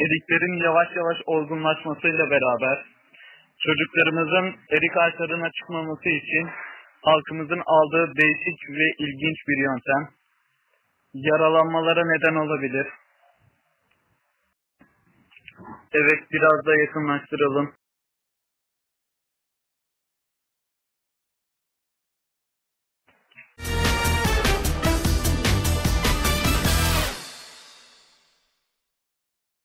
eriklerin yavaş yavaş olgunlaşmasıyla beraber çocuklarımızın erik ağaçlarına çıkmaması için halkımızın aldığı değişik ve ilginç bir yöntem yaralanmalara neden olabilir. Evet, biraz da yakınlaştıralım.